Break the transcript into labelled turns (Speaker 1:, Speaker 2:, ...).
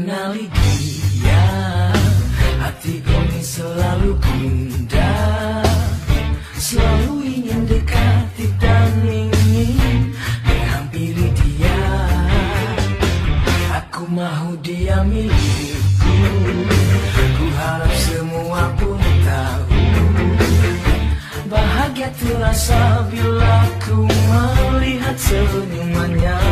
Speaker 1: mengenali dia, hatiku ini selalu gundah, selalu ingin dekati dan ingin menghampiri dia. Aku mau dia milikku, ku harap semua pun tahu. Bahagia terasa bila ku melihat senyumannya.